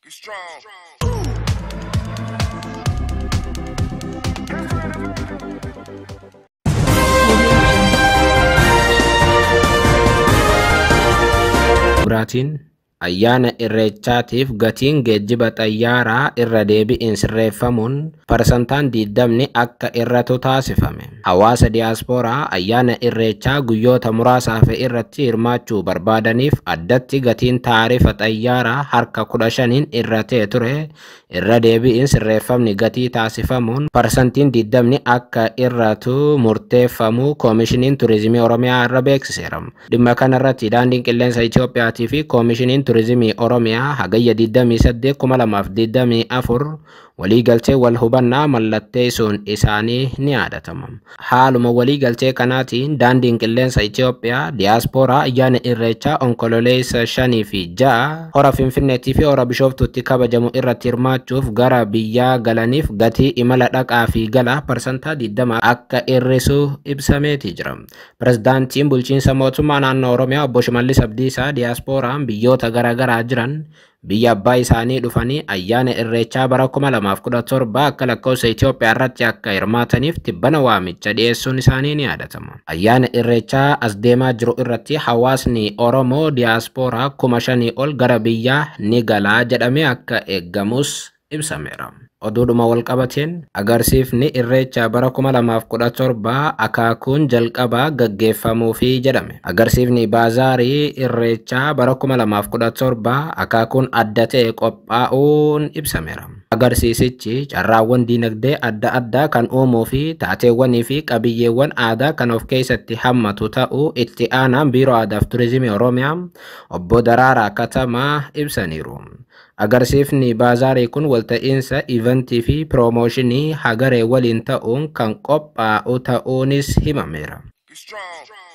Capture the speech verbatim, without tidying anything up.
Bratin ayyaana irreechaatiif gatiin geejjiba xayyaaraa irra deebi'iin sirreeffamuun parsantaan digdamni akka irratu taasifame. Hawaasa diyaaspooraa ayyaana irreechaa guyyoota muraasaaf irratti hirmaachuu barbaadaniif addatti gatiin taarifa xayyaaraa harka kudha shaniin irratee ture irra deebi'iin sirreeffamni gatii taasifamuun parsantiin digdamni akka irratu murteeffamu koomishiniin turizimii Oromiyaa irra beeksiseera. Dhimma kanarratti daandiin qilleensa Itoophiyaatii fi koomishiniin turizimii Oromiyaa hagayya digdamii saddeet kuma lamaaf digdamii afur waliigaltee wal hubannaa mallatteessuun isaanii ni yaadatama. Haaluma waliigaltee kanaatiin daandiin qilleensa Itoophiyaa diyaaspooraa ayyaana irreechaa onkololeessa shanii fi ja'a hora Finfinneetii fi hora Bishooftuutti kabajamu irratti hirmaachuuf gara biyyaa galaniif gatii imala dhaqaa fi galaa parsantaa digdama akka hir'isu ibsameetii jira. Pirezidaantiin bulchiinsa mootummaa naannoo Oromiyaa obbo Shimallis Abdiisaa diyaasporaan biyyoota garaagaraa jiran biyya abbaa isaanii dhufanii ayyaana irreechaa bara kuma lamaaf kudha torba akka lakkoofsa Itoophiyaa irratti akka hirmaataniif tibbana waamicha dhiyeessuun isaanii ni yaadatama. Ayyaana irreechaa as deemaa jiru irratti hawaasni Oromoo diyaaspooraa kuma shanii ol gara biyyaa ni galaa jedhamee akka eeggamus ibsameera. Oduudhuma wal qabateen agarsiifni irreechaa bara kuma lamaaf kudha torba akaakuun jalqabaa gaggeeffamuufi jedhame. Agarsiifni baazaarii irreechaa bara kuma lamaaf kudha torba akaakuun adda ta'e qophaa'uun ibsameera. Agarsiisichi carraawwan diinagdee adda addaa kan uumuu fi taateewwanii fi qabiyyeewwan aadaa kan of keessatti hammatu ta'uu itti aanaan biiroo aadaa fi turizimii Oromiyaa obbo Daraaraa Katamaa ibsaniiru. Agarsiifni baazaarii kun walta'iinsa iventii fi piroomooshinii hagaree waliin ta'uun kan qophaa'u ta'uunis himameera.